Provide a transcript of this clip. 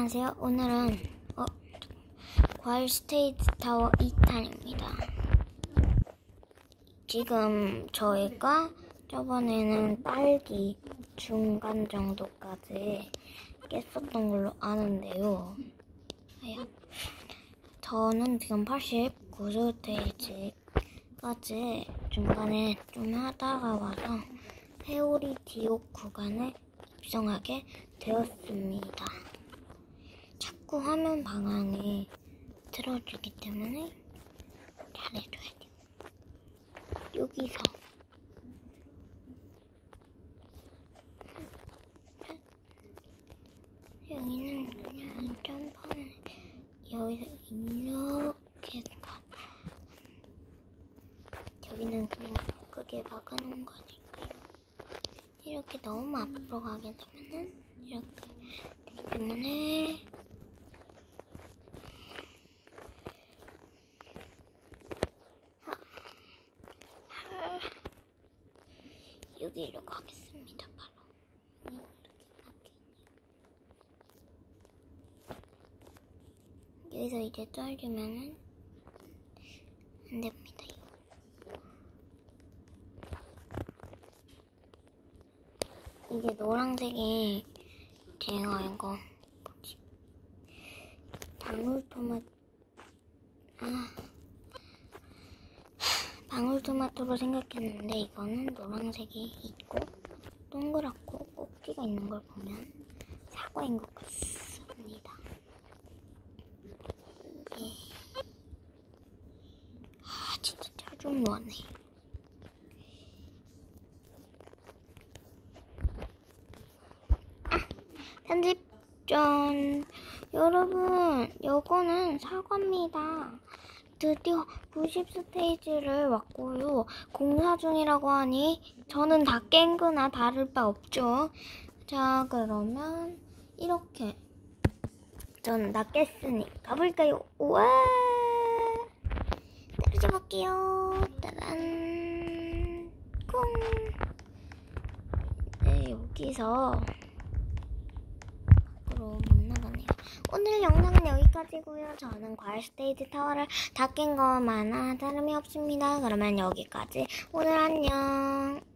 안녕하세요. 오늘은 과일 스테이지 타워 2탄입니다. 지금 저희가 저번에는 딸기 중간 정도까지 깼었던 걸로 아는데요. 저는 지금 89스테이지까지 중간에 좀 하다가 와서 회오리 디옥 구간에 입성하게 되었습니다. 자꾸 화면 방향이 틀어지기 때문에 잘해줘야 돼요. 여기서 여기는 그냥 점프하는, 여기서 이렇게 가. 여기는 그냥 크게 박아놓은 거니까요. 이렇게 너무 앞으로 가게 되면은 이렇게 되기 때문에 여기로 가겠습니다. 바로 여기서 이제 떨리면은 안 됩니다. 이게 노란색이 제가 이거 뭐지? 방울토마토로 생각했는데 이거는 노란색이 있고 동그랗고 꼭지가 있는 걸 보면 사과인 것 같습니다. 이게 진짜 짜증나네. 편집 전. 여러분, 요거는 사과입니다. 드디어 90스테이지를 왔고요. 공사 중이라고 하니 저는 다 깬 거나 다를 바 없죠. 자, 그러면 이렇게 저는 다 깼으니 가볼까요? 우와! 떨어져 볼게요. 따란! 꿍! 네, 여기서 못 나가네요. 오늘 영상은 여기까지고요. 저는 과일 스테이지 타워를 다 깬 것만아 다름이 없습니다. 그러면 여기까지. 오늘 안녕.